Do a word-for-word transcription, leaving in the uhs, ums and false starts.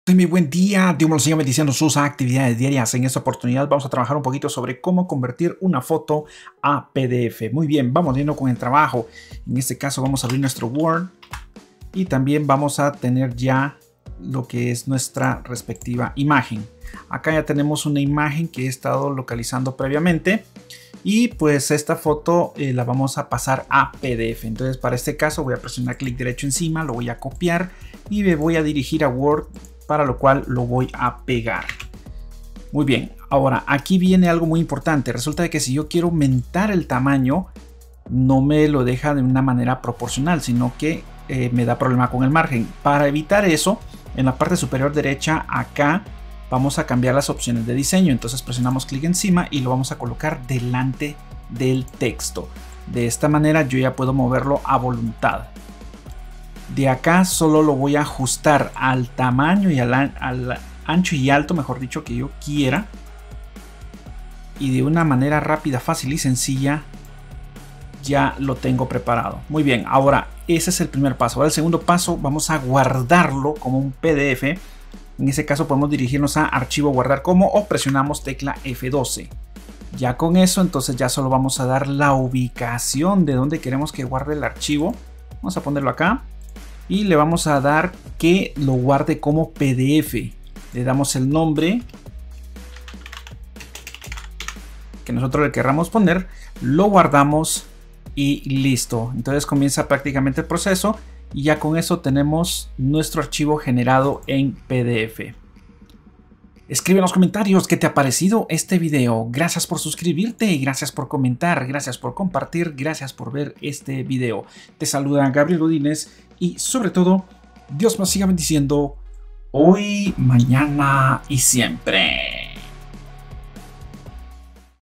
Muy buen día, Dios me lo siga bendiciendo sus actividades diarias. En esta oportunidad vamos a trabajar un poquito sobre cómo convertir una foto a P D F. Muy bien, vamos yendo con el trabajo. En este caso vamos a abrir nuestro Word y también vamos a tener ya lo que es nuestra respectiva imagen. Acá ya tenemos una imagen que he estado localizando previamente y pues esta foto eh, la vamos a pasar a P D F. Entonces para este caso voy a presionar clic derecho encima, lo voy a copiar y me voy a dirigir a Word, para lo cual lo voy a pegar. Muy bien, ahora aquí viene algo muy importante. Resulta de que si yo quiero aumentar el tamaño, no me lo deja de una manera proporcional, sino que eh, me da problema con el margen. Para evitar eso, en la parte superior derecha acá vamos a cambiar las opciones de diseño. Entonces presionamos clic encima y lo vamos a colocar delante del texto. De esta manera yo ya puedo moverlo a voluntad. De acá solo lo voy a ajustar al tamaño y al, al ancho y alto, mejor dicho, que yo quiera. Y de una manera rápida, fácil y sencilla ya lo tengo preparado. Muy bien, ahora ese es el primer paso. Ahora el segundo paso, vamos a guardarlo como un P D F. En ese caso podemos dirigirnos a archivo, guardar como, o presionamos tecla F doce. Ya con eso, entonces ya solo vamos a dar la ubicación de donde queremos que guarde el archivo. Vamos a ponerlo acá. Y le vamos a dar que lo guarde como P D F. Le damos el nombre que nosotros le querramos poner. Lo guardamos y listo. Entonces comienza prácticamente el proceso. Y ya con eso tenemos nuestro archivo generado en P D F. Escribe en los comentarios qué te ha parecido este video. Gracias por suscribirte y gracias por comentar. Gracias por compartir. Gracias por ver este video. Te saluda Gabriel Godínez. Y sobre todo, Dios nos siga bendiciendo hoy, mañana y siempre.